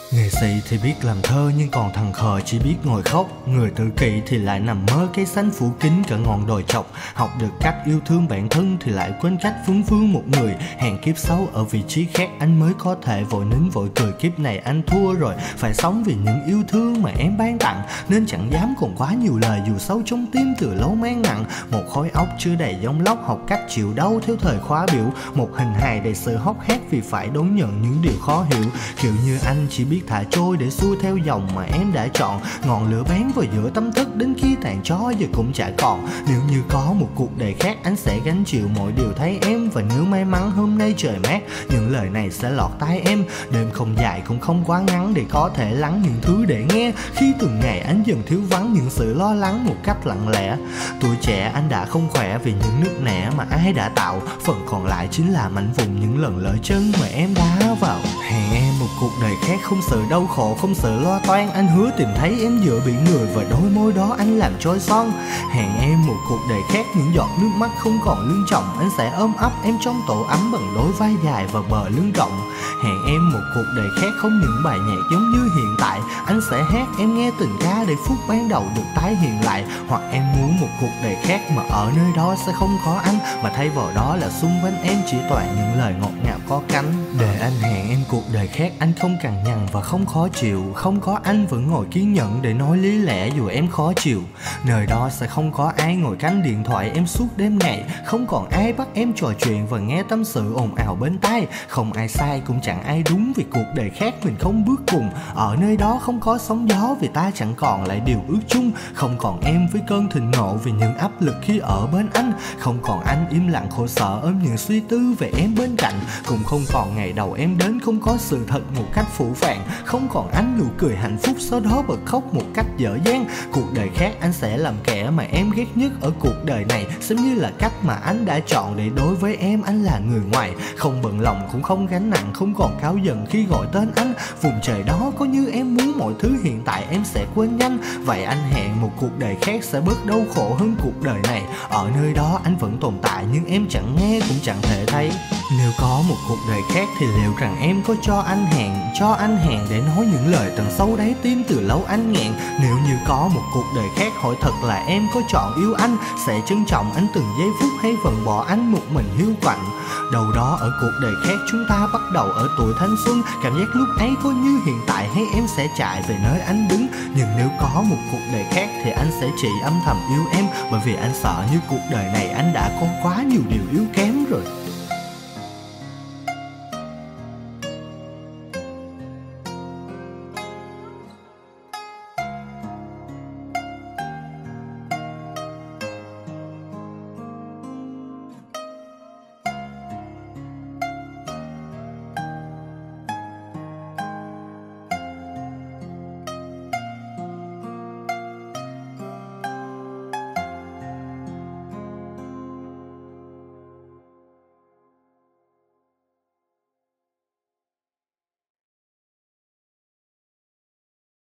Nghệ sĩ thì biết làm thơ nhưng còn thằng khờ chỉ biết ngồi khóc. Người tự kỷ thì lại nằm mơ cây xanh phủ kín cả ngọn đồi chọc. Học được cách yêu thương bản thân thì lại quên cách phương phương một người. Hèn kiếp xấu ở vị trí khác anh mới có thể vội nín vội cười. Kiếp này anh thua rồi, phải sống vì những yêu thương mà em ban tặng. Nên chẳng dám còn quá nhiều lời dù sâu trong tim từ lâu mang nặng. Một khối óc chưa đầy giông lốc, học cách chịu đau theo thời khóa biểu. Một hình hài đầy sự hốc hác vì phải đón nhận những điều khó hiểu. Kiểu như anh chỉ biết thả trôi để xuôi theo dòng mà em đã chọn. Ngọn lửa bén vào giữa tâm thức đến khi tàn tro giờ cũng chả còn. Nếu như có một cuộc đời khác anh sẽ gánh chịu mọi điều thấy em. Và nếu may mắn hôm nay trời mát, những lời này sẽ lọt tai em. Đêm không dài cũng không quá ngắn để có thể lắng những thứ để nghe. Khi từng ngày anh dần thiếu vắng những sự lo lắng một cách lặng lẽ. Tuổi trẻ anh đã không khỏe vì những nứt nẻ mà ai đã tạo. Phần còn lại chính là mảnh vụn những lần lỡ chân mà em đá vào. Hẹn em một cuộc đời khác, không sợ đau khổ, không sợ lo toan. Anh hứa tìm thấy em giữa biển người và đôi môi đó anh làm trôi son. Hẹn em một cuộc đời khác, những giọt nước mắt không còn lưng chồng. Anh sẽ ôm ấp em trong tổ ấm bằng đôi vai dài và bờ lưng rộng. Hẹn em một cuộc đời khác, không những bài nhạc giống như hiện tại. Anh sẽ hát em nghe tình ca để phút ban đầu được tái hiện lại. Hoặc em muốn một cuộc đời khác mà ở nơi đó sẽ không có anh, mà thay vào đó là xung quanh em chỉ toàn những lời ngọt ngào có cánh. Để anh hẹn em cuộc đời khác, anh không cằn nhằn và không khó chịu. Không có anh vẫn ngồi kiên nhẫn để nói lý lẽ dù em khó chịu. Nơi đó sẽ không có ai ngồi canh điện thoại em suốt đêm ngày. Không còn ai bắt em trò chuyện và nghe tâm sự ồn ào bên tai. Không ai sai cũng chẳng ai đúng vì cuộc đời khác mình không bước cùng. Ở nơi đó không có sóng gió vì ta chẳng còn lại điều ước chung. Không còn em với cơn thịnh nộ vì những áp lực khi ở bên anh. Không còn anh im lặng khổ sở ôm những suy tư về em bên cạnh. Cũng không còn ngày đầu em đến không có sự thật một cách phủ phàng. Không còn anh nụ cười hạnh phúc sau đó bật khóc một cách dở dang. Cuộc đời khác anh sẽ làm kẻ mà em ghét nhất ở cuộc đời này, xem như là cách mà anh đã chọn để đối với em anh là người ngoài. Không bận lòng cũng không gánh nặng, không còn cáu giận khi gọi tên anh. Vùng trời đó có như em muốn mọi thứ hiện tại em sẽ quên nhanh. Vậy anh hẹn một cuộc đời khác sẽ bớt đau khổ hơn cuộc đời này. Ở nơi đó anh vẫn tồn tại nhưng em chẳng nghe cũng chẳng thể thấy. Nếu có một cuộc đời khác thì liệu rằng em có cho anh hẹn để nói những lời tận sâu đáy tim từ lâu anh nghẹn. Nếu như có một cuộc đời khác, hỏi thật là em có chọn yêu anh, sẽ trân trọng anh từng giây phút hay vẫn bỏ anh một mình hiu quạnh. Đâu đó ở cuộc đời khác chúng ta bắt đầu ở tuổi thanh xuân. Cảm giác lúc ấy có như hiện tại hay em sẽ chạy về nơi anh đứng. Nhưng nếu có một cuộc đời khác thì anh sẽ chỉ âm thầm yêu em, bởi vì anh sợ như cuộc đời này anh đã có quá nhiều điều yếu kém rồi.